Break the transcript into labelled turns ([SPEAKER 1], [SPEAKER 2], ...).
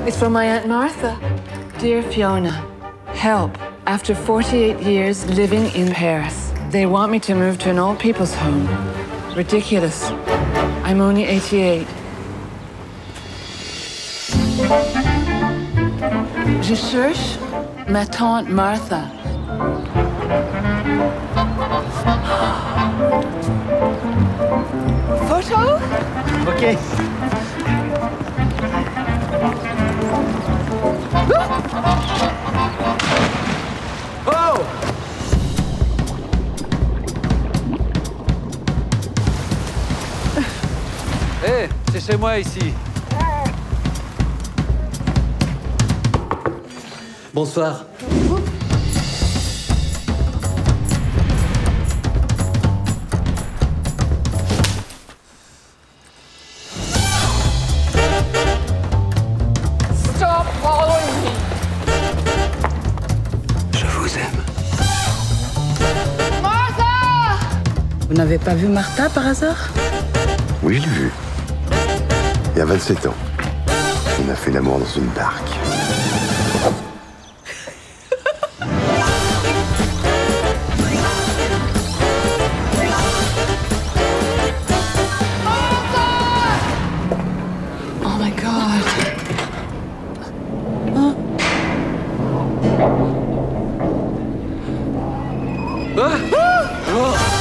[SPEAKER 1] It's from my Aunt Martha. Dear Fiona, help. After 48 years living in Paris, they want me to move to an old people's home. Ridiculous. I'm only 88. Je cherche ma tante Martha. Photo?
[SPEAKER 2] OK. Oh!
[SPEAKER 3] Hé, c'est chez moi ici.
[SPEAKER 2] Bonsoir.
[SPEAKER 1] Stop following me.
[SPEAKER 2] Je vous aime.
[SPEAKER 1] Martha!
[SPEAKER 4] Vous n'avez pas vu Martha par hasard?
[SPEAKER 5] Oui, je l'ai vu. Il y a 27 ans. On a fait l'amour dans une barque.
[SPEAKER 1] Oh my God.
[SPEAKER 3] Ah! Oh!